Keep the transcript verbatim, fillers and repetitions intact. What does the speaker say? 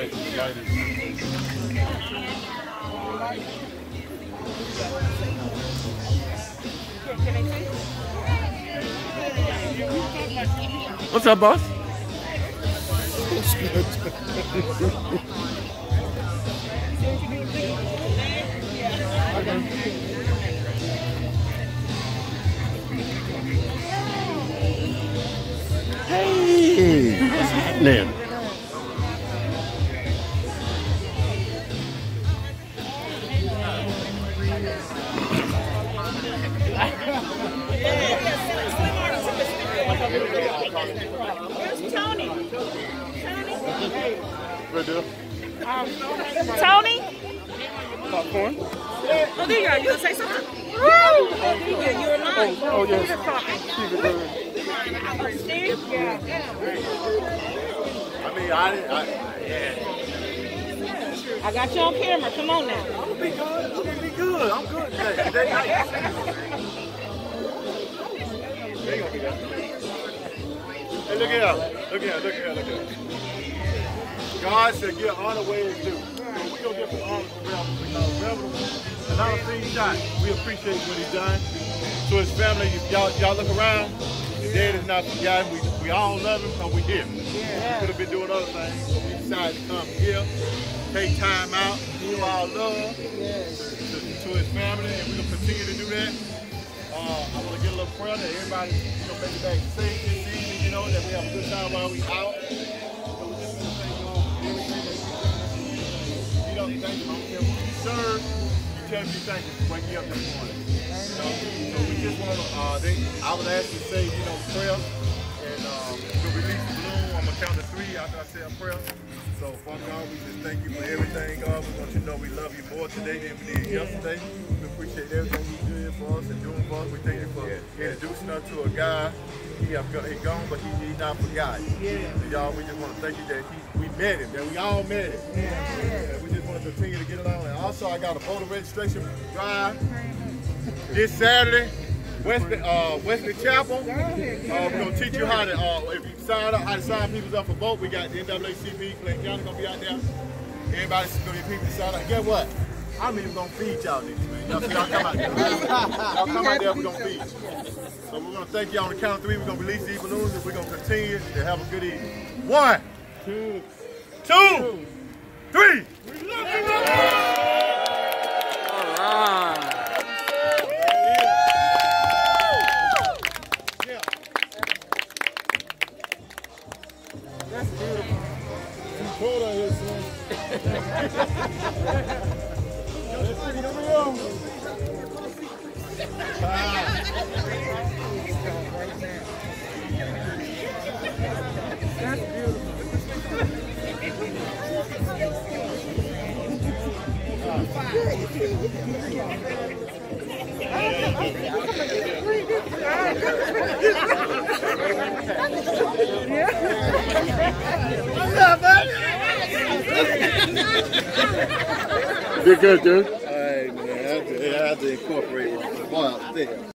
light, light is. What's up, boss? Hey, what's happening? Where's Tony? Right there. Um, Tony? Popcorn. Oh, there you are. You gonna say something? Woo! Oh, yeah, you're lying. Oh, oh yes. Steve? Yeah. I mean, I didn't. I, yeah. I got you on camera. Come on now. I'm gonna be good. I'm gonna be good. I'm good today. Today night. They gonna be there. Hey, look here. Look here. Look here. Look here. God said, "Get honor where it's due." So we gonna get some honor from Rebel because Rebel, another Slingshot, we appreciate what he's done. To his family, y'all y'all look around. His dad is not forgotten. We we all love him because we here. Yeah. We could have been doing other things, but we decided to come here, take time out, show our love to, to, to his family, and we're gonna continue to do that. Uh, I want to get a little prayer that everybody, you know, make it back safe this evening. You know that we have a good time while we out. So we just want to thank God for everything that you don't thank him. I don't care who you serve. You tell me thank you for waking up this morning. You know? So we just want to. Uh, they, I would ask you to say, you know, prayer, and um, we'll release the balloon. I'm gonna count to three after I say a prayer. So, Father God, we just thank you for everything, God. We want you to know we love you more today than we did yesterday. We appreciate everything you did for us and doing for us. We thank you for introducing us to a guy. He have got, he gone, but he, he not forgotten. Yeah. So, y'all, we just want to thank you that he, we met him, that we all met him. Yeah. Yeah. We just want to continue to get along. And also, I got a voter registration drive this Saturday. Wesley, uh, Wesley Chapel. Uh, we're gonna teach you how to, uh, if you sign up, how to sign people up for vote. We got the N double A C P, Clayton County gonna be out there. Everybody's gonna get people to sign up. And guess what? I'm even gonna feed y'all niggas, man. Y'all, y'all come out there. Y'all come out there, we're gonna feed you. So we're gonna thank you on the count of three. We're gonna release these balloons and we're gonna continue to have a good evening. One, two, two, three. We love you. All right. That's beautiful. It's cold out here, son. Let's see the real. That's beautiful. You're good, dude. All right, man. I have to, I have to incorporate one. Boy, out there.